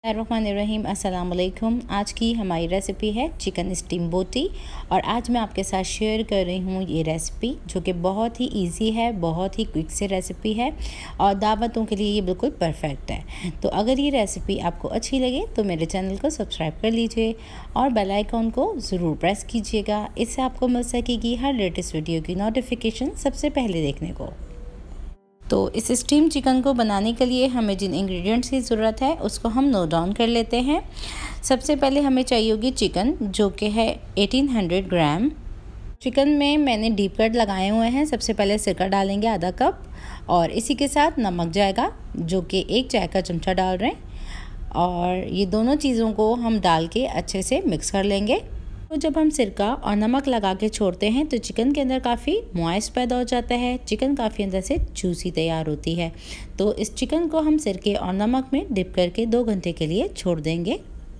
बिस्मिल्लाहिर्रहमानिर्रहीम अस्सलाम वालेकुम। आज की हमारी रेसिपी है चिकन स्टीम बोटी और आज मैं आपके साथ शेयर कर रही हूँ ये रेसिपी जो कि बहुत ही इजी है, बहुत ही क्विक से रेसिपी है और दावतों के लिए ये बिल्कुल परफेक्ट है। तो अगर ये रेसिपी आपको अच्छी लगे तो मेरे चैनल को सब्सक्राइब कर लीजिए और बेल आइकॉन को ज़रूर प्रेस कीजिएगा। इससे आपको मिल सकेगी हर लेटेस्ट वीडियो की नोटिफिकेशन सबसे पहले देखने को। तो इस स्टीम चिकन को बनाने के लिए हमें जिन इंग्रेडिएंट्स की ज़रूरत है उसको हम नोट डाउन कर लेते हैं। सबसे पहले हमें चाहिए होगी चिकन जो कि है 1800 ग्राम। चिकन में मैंने डीप कट लगाए हुए हैं। सबसे पहले सिरका डालेंगे आधा कप और इसी के साथ नमक जाएगा जो कि 1 चाय का चमचा डाल रहे हैं और ये दोनों चीज़ों को हम डाल के अच्छे से मिक्स कर लेंगे। तो जब हम सिरका और नमक लगा के छोड़ते हैं तो चिकन के अंदर काफ़ी मॉइस्ट पैदा हो जाता है, चिकन काफ़ी अंदर से जूसी तैयार होती है। तो इस चिकन को हम सिरके और नमक में डिप करके 2 घंटे के लिए छोड़ देंगे।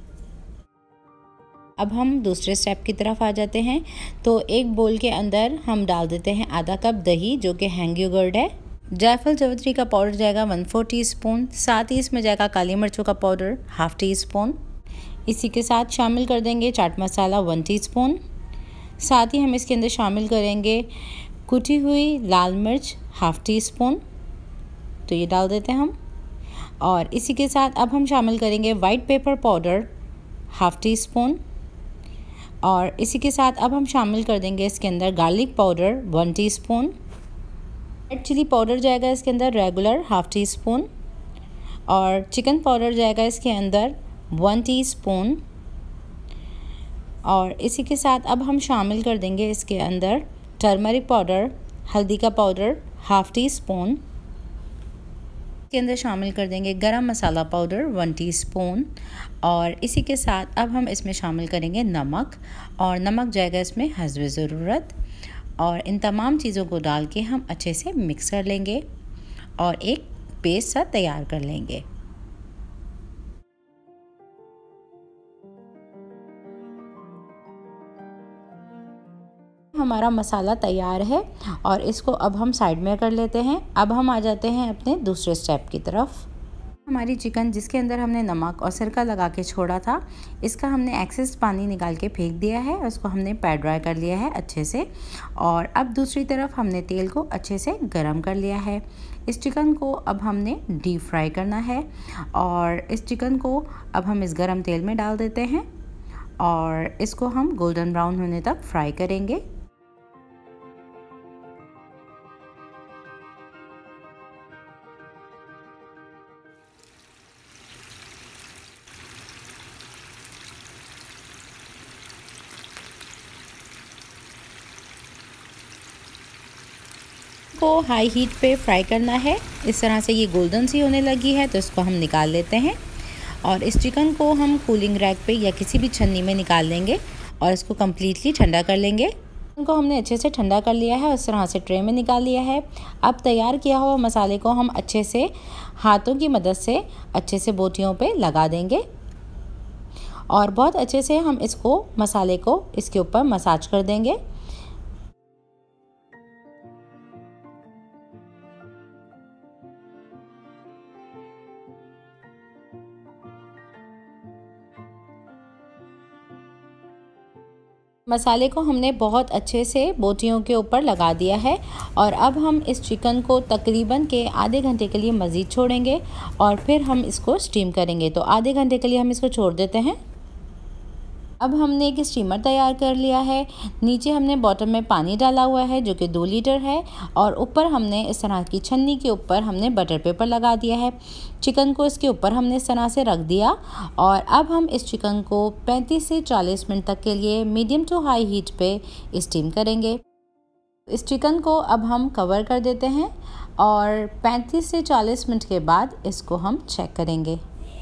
अब हम दूसरे स्टेप की तरफ आ जाते हैं। तो एक बोल के अंदर हम डाल देते हैं आधा कप दही जो कि हैंग योगर्ट है। जायफल जावित्री का पाउडर जाएगा 1/4 टीस्पून। साथ ही इसमें जाएगा काली मिर्चों का पाउडर 1/2 टीस्पून। इसी के साथ शामिल कर देंगे चाट मसाला 1 टीस्पून। साथ ही हम इसके अंदर शामिल करेंगे कुटी हुई लाल मिर्च 1/2 टीस्पून। तो ये डाल देते हैं हम। और इसी के साथ अब हम शामिल करेंगे वाइट पेपर पाउडर 1/2 टीस्पून। और इसी के साथ अब हम शामिल कर देंगे इसके अंदर garlic powder 1 teaspoon. Red chilli powder जाएगा इसके अंदर रेगुलर 1/2 टीस्पून। और चिकन पाउडर जाएगा इसके अंदर 1 टीस्पून। और इसी के साथ अब हम शामिल कर देंगे इसके अंदर टर्मरिक पाउडर, हल्दी का पाउडर 1/2 टीस्पून। इसके अंदर शामिल कर देंगे गरम मसाला पाउडर 1 टीस्पून। और इसी के साथ अब हम इसमें शामिल करेंगे नमक और नमक जाएगा इसमें हस्बे ज़रूरत। और इन तमाम चीज़ों को डाल के हम अच्छे से मिक्स कर लेंगे और एक पेस्ट सा तैयार कर लेंगे। हमारा मसाला तैयार है और इसको अब हम साइड में कर लेते हैं। अब हम आ जाते हैं अपने दूसरे स्टेप की तरफ। हमारी चिकन जिसके अंदर हमने नमक और सिरका लगा के छोड़ा था, इसका हमने एक्सेस पानी निकाल के फेंक दिया है। उसको हमने पैर ड्राई कर लिया है अच्छे से। और अब दूसरी तरफ हमने तेल को अच्छे से गरम कर लिया है। इस चिकन को अब हमने डीप फ्राई करना है और इस चिकन को अब हम इस गरम तेल में डाल देते हैं और इसको हम गोल्डन ब्राउन होने तक फ्राई करेंगे। को हाई हीट पे फ्राई करना है। इस तरह से ये गोल्डन सी होने लगी है तो इसको हम निकाल लेते हैं और इस चिकन को हम कूलिंग रैक पे या किसी भी छन्नी में निकाल लेंगे और इसको कम्प्लीटली ठंडा कर लेंगे। इनको हमने अच्छे से ठंडा कर लिया है, उस तरह से ट्रे में निकाल लिया है। अब तैयार किया हुआ मसाले को हम अच्छे से हाथों की मदद से अच्छे से बोटियों पे लगा देंगे और बहुत अच्छे से हम इसको मसाले को इसके ऊपर मसाज कर देंगे। मसाले को हमने बहुत अच्छे से बोटियों के ऊपर लगा दिया है और अब हम इस चिकन को तकरीबन के आधे घंटे के लिए मज़ीद छोड़ेंगे और फिर हम इसको स्टीम करेंगे। तो आधे घंटे के लिए हम इसको छोड़ देते हैं। अब हमने एक स्टीमर तैयार कर लिया है। नीचे हमने बॉटम में पानी डाला हुआ है जो कि 2 लीटर है और ऊपर हमने इस तरह की छन्नी के ऊपर हमने बटर पेपर लगा दिया है। चिकन को इसके ऊपर हमने इस तरह से रख दिया और अब हम इस चिकन को 35 से 40 मिनट तक के लिए मीडियम टू हाई हीट पे स्टीम करेंगे। इस चिकन को अब हम कवर कर देते हैं और 35 से 40 मिनट के बाद इसको हम चेक करेंगे।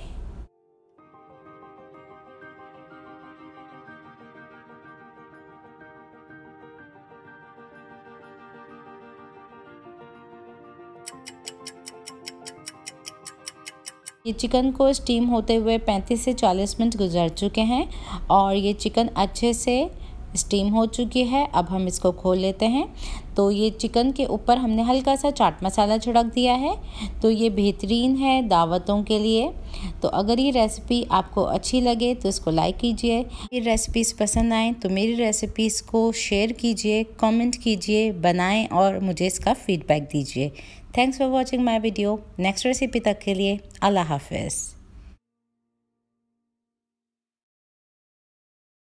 ये चिकन को स्टीम होते हुए 35 से 40 मिनट गुजर चुके हैं और ये चिकन अच्छे से स्टीम हो चुकी है। अब हम इसको खोल लेते हैं। तो ये चिकन के ऊपर हमने हल्का सा चाट मसाला छिड़क दिया है। तो ये बेहतरीन है दावतों के लिए। तो अगर ये रेसिपी आपको अच्छी लगे तो इसको लाइक कीजिए। ये रेसिपीज़ पसंद आए तो मेरी रेसिपीज़ को शेयर कीजिए, कमेंट कीजिए, बनाएं और मुझे इसका फीडबैक दीजिए। Thanks for watching my video. Next recipe तक के लिए अल्लाह हाफ़िज़।